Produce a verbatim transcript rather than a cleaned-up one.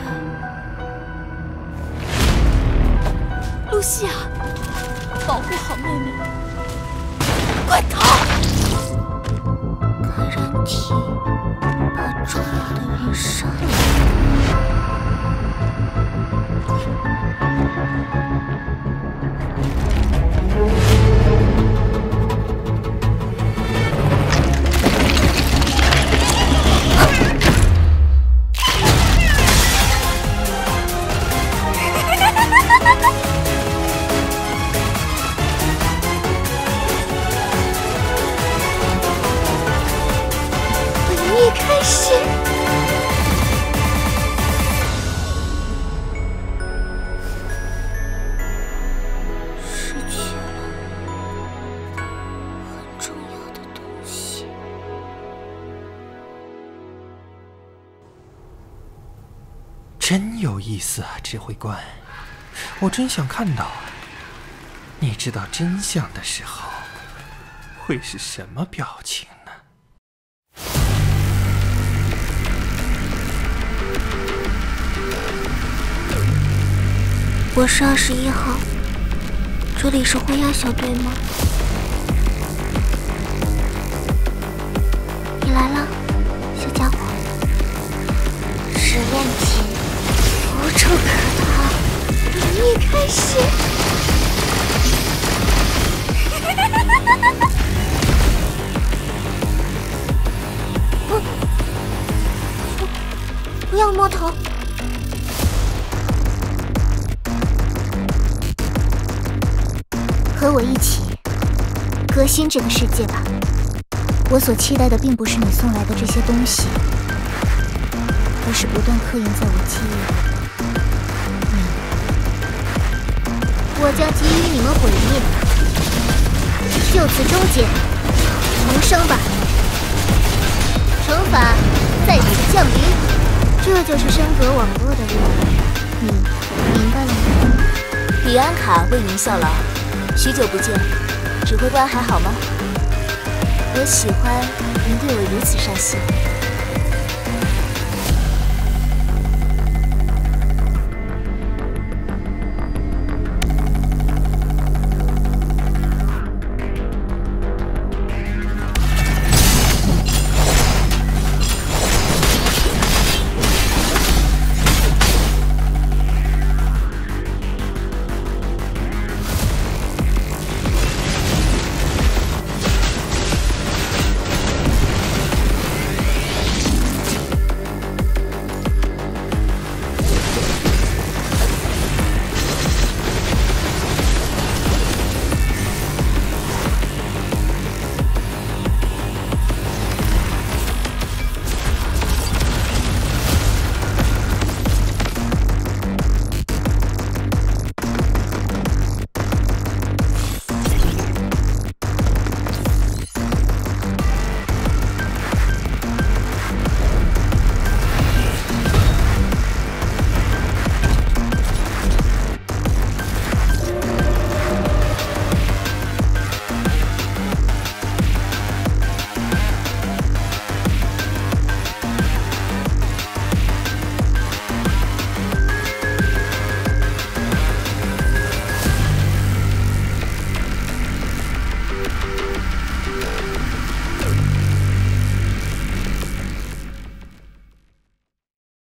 露西亚，保护好妹妹，快逃！ 感染体把重要的人杀了。 开始， 失去了很重要的东西。 真有意思啊，指挥官，我真想看到你知道真相的时候会是什么表情。 我是二十一号，这里是灰鸦小队吗？你来了，小家伙。实验体，无处可逃， 演绎开始。 不，不，不要摸头。和我一起革新这个世界吧！我所期待的并不是你送来的这些东西，而是不断刻印在我记忆里的你。我将给予你们毁灭，就此终结，重生吧！惩罚在此降临，这就是升格网络的任务，你明白了吗？ 李安卡为您效劳。许久不见，指挥官还好吗？我喜欢您对我如此上心。